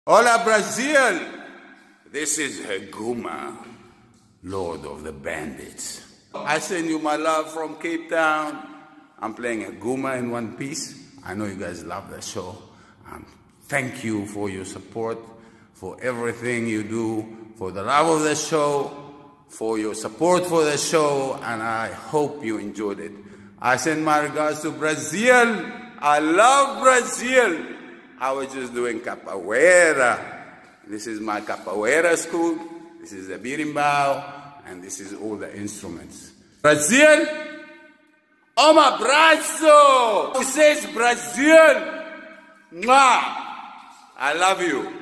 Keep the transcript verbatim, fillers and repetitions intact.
Hola Brazil! This is Higuma, Lord of the Bandits. I send you my love from Cape Town. I'm playing Higuma in one piece. I know you guys love the show. Um, thank you for your support, for everything you do, for the love of the show, for your support for the show, and I hope you enjoyed it. I send my regards to Brazil. I love Brazil. I was just doing capoeira. This is my capoeira school. This is the berimbau, and this is all the instruments. Brazil, um abraço! Who says Brazil? Mwah! I love you.